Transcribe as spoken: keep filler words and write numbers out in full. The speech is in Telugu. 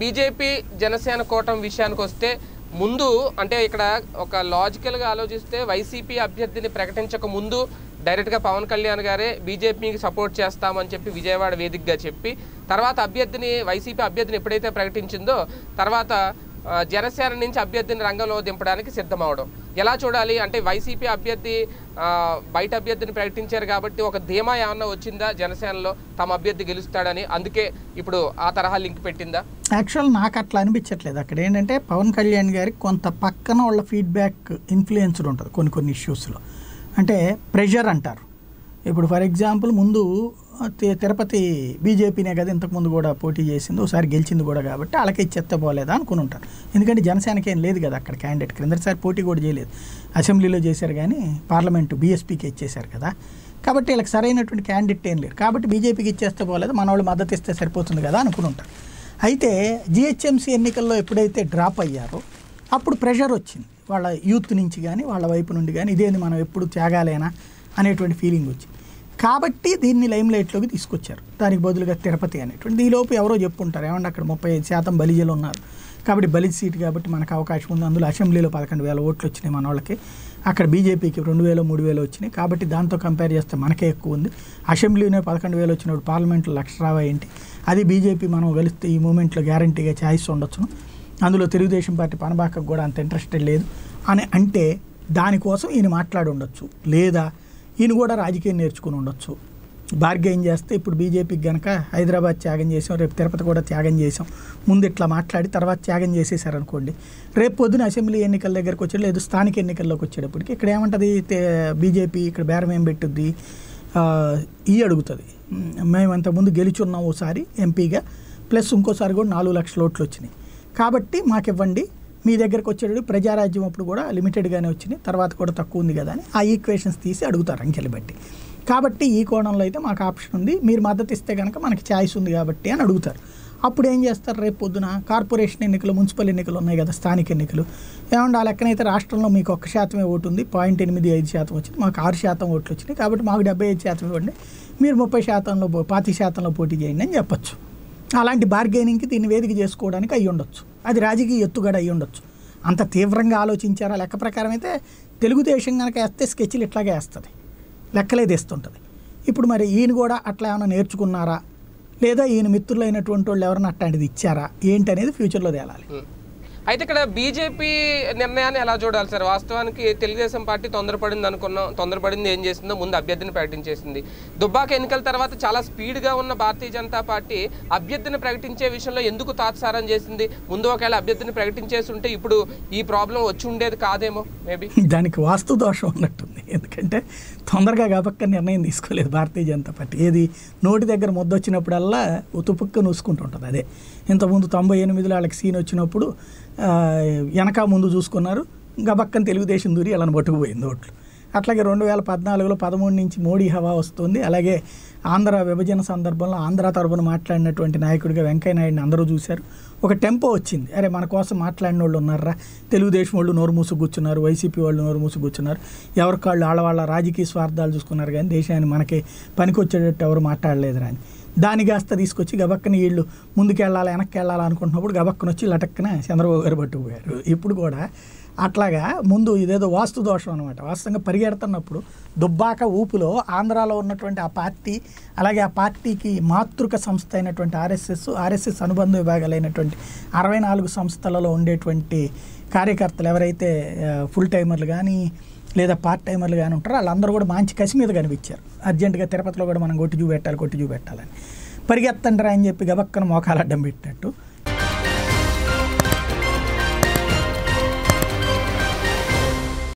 బీజేపీ జనసేన కూటమి విషయానికి వస్తే ముందు అంటే ఇక్కడ ఒక లాజికల్గా ఆలోచిస్తే వైసీపీ అభ్యర్థిని ప్రకటించక ముందు డైరెక్ట్గా పవన్ కళ్యాణ్ గారే బీజేపీకి సపోర్ట్ చేస్తామని చెప్పి విజయవాడ వేదికగా చెప్పి తర్వాత అభ్యర్థిని వైసీపీ అభ్యర్థిని ఎప్పుడైతే ప్రకటించిందో తర్వాత జనసేన నుంచి అభ్యర్థిని రంగంలో దింపడానికి సిద్ధమవడం ఎలా చూడాలి? అంటే వైసీపీ అభ్యర్థి బయట అభ్యర్థిని ప్రకటించారు కాబట్టి ఒక ధీమా ఏమన్నా వచ్చిందా జనసేనలో తమ అభ్యర్థి గెలుస్తాడని, అందుకే ఇప్పుడు ఆ తరహా లింక్ పెట్టిందా? యాక్చువల్ నాకు అట్లా అనిపించట్లేదు. అక్కడ ఏంటంటే పవన్ కళ్యాణ్ గారికి కొంత పక్కన వాళ్ళ ఫీడ్బ్యాక్ ఇన్ఫ్లుయెన్స్డ్ ఉంటుంది కొన్ని కొన్ని ఇష్యూస్లో. అంటే ప్రెషర్ అంటారు. ఇప్పుడు ఫర్ ఎగ్జాంపుల్ ముందు తిరుపతి బీజేపీనే కదా ఇంతకుముందు కూడా పోటీ చేసింది, ఒకసారి గెలిచింది కూడా, కాబట్టి వాళ్ళకి ఇచ్చేస్తే పోలేదా అనుకుని ఉంటారు. ఎందుకంటే జనసేనకి ఏం లేదు కదా అక్కడ క్యాండిడేట్, క్రిందటిసారి పోటీ కూడా చేయలేదు, అసెంబ్లీలో చేశారు కానీ పార్లమెంటు బీఎస్పీకి ఇచ్చేశారు కదా, కాబట్టి వీళ్ళకి సరైనటువంటి క్యాండిడేట్ ఏం లేరు, కాబట్టి బీజేపీకి ఇచ్చేస్తే పోలేదు, మన వాళ్ళు మద్దతు ఇస్తే సరిపోతుంది కదా అనుకుని ఉంటారు. అయితే జిహెచ్ఎంసీ ఎన్నికల్లో ఎప్పుడైతే డ్రాప్ అయ్యారో అప్పుడు ప్రెషర్ వచ్చింది వాళ్ళ యూత్ నుంచి కానీ వాళ్ళ వైపు నుండి కానీ, ఇదేంది మనం ఎప్పుడు త్యాగాలేనా అనేటువంటి ఫీలింగ్ వచ్చింది. కాబట్టి దీన్ని లైమ్ లైట్లోకి తీసుకొచ్చారు, దానికి బదులుగా తిరుపతి అనేటువంటి. ఈలోపు ఎవరో చెప్పుంటారు ఏమన్నా అక్కడ ముప్పై ఐదు శాతం బలిజలు ఉన్నారు కాబట్టి బలిజ సీటు కాబట్టి మనకు అవకాశం ఉంది, అందులో అసెంబ్లీలో పదకొండు వేల ఓట్లు వచ్చినాయి మన వాళ్ళకి, అక్కడ బీజేపీకి రెండు వేలు మూడు వేలు వచ్చినాయి, కాబట్టి దాంతో కంపేర్ చేస్తే మనకే ఎక్కువ ఉంది, అసెంబ్లీనే పదకొండు వేలు వచ్చినప్పుడు పార్లమెంట్లో లక్ష రావా ఏంటి, అది బీజేపీ మనం గెలిస్తే ఈ మూమెంట్లో గ్యారంటీగా ఛాయిస్ ఉండొచ్చును, అందులో తెలుగుదేశం పార్టీ పనబాకకు కూడా అంత ఇంట్రెస్టెడ్ లేదు అని అంటే దానికోసం ఈయన మాట్లాడి ఉండొచ్చు, లేదా ఈయన కూడా రాజకీయం నేర్చుకుని ఉండొచ్చు. బార్గెయిన్ చేస్తే ఇప్పుడు బీజేపీకి కనుక హైదరాబాద్ త్యాగం చేసాం, రేపు తిరుపతి కూడా త్యాగం చేసాం, ముందు ఇట్లా మాట్లాడి తర్వాత త్యాగం చేసేసారనుకోండి, రేపు పొద్దున అసెంబ్లీ ఎన్నికల దగ్గరకు వచ్చాడు లేదు స్థానిక ఎన్నికల్లోకి వచ్చేటప్పటికి ఇక్కడ ఏమంటుంది బీజేపీ, ఇక్కడ బేరం ఏం పెట్టుద్ది, ఈ అడుగుతుంది మేము అంతకుముందు గెలిచున్నాం ఓసారి ఎంపీగా, ప్లస్ ఇంకోసారి కూడా నాలుగు లక్షల ఓట్లు వచ్చినాయి కాబట్టి మాకు ఇవ్వండి, మీ దగ్గరకు వచ్చేటప్పుడు ప్రజారాజ్యం అప్పుడు కూడా లిమిటెడ్గానే వచ్చినాయి, తర్వాత కూడా తక్కువ ఉంది కదా అని ఆ ఈక్వేషన్స్ తీసి అడుగుతారు అంకెలు బట్టి. కాబట్టి ఈ కోణంలో అయితే మాకు ఆప్షన్ ఉంది, మీరు మద్దతు ఇస్తే కనుక మనకి ఛాయిస్ ఉంది కాబట్టి అని అడుగుతారు. అప్పుడు ఏం చేస్తారు, రేపు పొద్దున కార్పొరేషన్ ఎన్నికలు, మున్సిపల్ ఎన్నికలు ఉన్నాయి కదా, స్థానిక ఎన్నికలు, ఏమన్నా ఆ లెక్కనైతే రాష్ట్రంలో మీకు ఒక్క శాతమే ఓటు ఉంది, పాయింట్ ఎనిమిది ఐదు శాతం వచ్చింది, మాకు ఆరు శాతం ఓట్లు వచ్చినాయి కాబట్టి మాకు డెబ్బై ఐదు శాతం ఇవ్వండి, మీరు ముప్పై శాతంలో పాతి శాతంలో పోటీ చేయండి అని చెప్పచ్చు. అలాంటి బార్గెనింగ్కి దీన్ని వేదిక చేసుకోవడానికి అయ్యి ఉండొచ్చు, అది రాజకీయ ఎత్తుగడ అయ్యి ఉండొచ్చు. అంత తీవ్రంగా ఆలోచించారా లెక్క ప్రకారం అయితే తెలుగుదేశం కనుక వేస్తే స్కెచ్లు ఇట్లాగే వేస్తుంది, లెక్కలే తీస్తుంటుంది. ఇప్పుడు మరి ఈయన కూడా అట్లా ఏమైనా నేర్చుకున్నారా, లేదా ఈయన మిత్రులైనటువంటి వాళ్ళు ఎవరైనా అట్లాంటిది ఇచ్చారా ఏంటి అనేది ఫ్యూచర్లో తేలాలి. అయితే ఇక్కడ బీజేపీ నిర్ణయాన్ని ఎలా చూడాలి సార్? వాస్తవానికి తెలుగుదేశం పార్టీ తొందరపడింది అనుకున్నాం, తొందరపడింది ఏం చేసిందో ముందు అభ్యర్థిని ప్రకటించేసింది. దుబ్బాక ఎన్నికల తర్వాత చాలా స్పీడ్గా ఉన్న భారతీయ జనతా పార్టీ అభ్యర్థిని ప్రకటించే విషయంలో ఎందుకు తాత్సారం చేసింది? ముందు ఒకవేళ అభ్యర్థిని ప్రకటించేసి ఉంటే ఇప్పుడు ఈ ప్రాబ్లం వచ్చి ఉండేది కాదేమో మేబీ. దానికి వాస్తు దోషం ఉన్నట్టుంది, ఎందుకంటే తొందరగా కాబక్క నిర్ణయం తీసుకోలేదు భారతీయ జనతా పార్టీ. ఏది నోటి దగ్గర ముద్ద వచ్చినప్పుడల్లా ఉతుపుక్క నూసుకుంటుంటుంది. అదే ఇంతకుముందు తొంభై ఎనిమిదిలో వాళ్ళకి సీన్ వచ్చినప్పుడు వెనక ముందు చూసుకున్నారు, గబక్కని తెలుగుదేశం దూరి వాళ్ళని పట్టుకుపోయింది ఓట్లు. అట్లాగే రెండు వేల పద్నాలుగులో పదమూడు నుంచి మోడీ హవా వస్తుంది. అలాగే ఆంధ్ర విభజన సందర్భంలో ఆంధ్ర తరపున మాట్లాడినటువంటి నాయకుడిగా వెంకయ్య నాయుడిని అందరూ చూశారు. ఒక టెంపో వచ్చింది, అరే మన కోసం మాట్లాడిన వాళ్ళు ఉన్నారా, తెలుగుదేశం వాళ్ళు నోరు మూసు కూర్చున్నారు, వైసీపీ వాళ్ళు నోరు మూసు కూర్చున్నారు, ఎవరికి వాళ్ళు వాళ్ళ వాళ్ళ రాజకీయ స్వార్థాలు చూసుకున్నారు కానీ దేశాన్ని మనకి పనికొచ్చేటట్టు ఎవరు మాట్లాడలేదురా అని. దాని కాస్త తీసుకొచ్చి గబక్కన వీళ్ళు ముందుకు వెళ్ళాలి వెనక్కి వెళ్ళాలి అనుకుంటున్నప్పుడు గబక్కన వచ్చి లటక్కన చంద్రబాబు గారు పట్టుకుపోయారు. ఇప్పుడు కూడా అట్లాగా ముందు ఇదేదో వాస్తు దోషం అనమాట. వాస్తవంగా పరిగెడుతున్నప్పుడు దుబ్బాక ఊపులో ఆంధ్రాలో ఉన్నటువంటి ఆ పార్టీ, అలాగే ఆ పార్టీకి మాతృక సంస్థ అయినటువంటి ఆర్ఎస్ఎస్, ఆర్ఎస్ఎస్ అనుబంధ విభాగాలైనటువంటి అరవై నాలుగు సంస్థలలో ఉండేటువంటి కార్యకర్తలు ఎవరైతే ఫుల్ టైమర్లు కానీ లేదా పార్ట్ టైమర్లు కానీ ఉంటారో వాళ్ళందరూ కూడా మంచి కసి మీద కనిపించారు. అర్జెంటుగా తిరుపతిలో కూడా మనం కొట్టి చూపెట్టాలి కొట్టి చూపెట్టాలని పరిగెత్తంటారా అని చెప్పి గబక్కన మోకాలు అడ్డం పెట్టినట్టు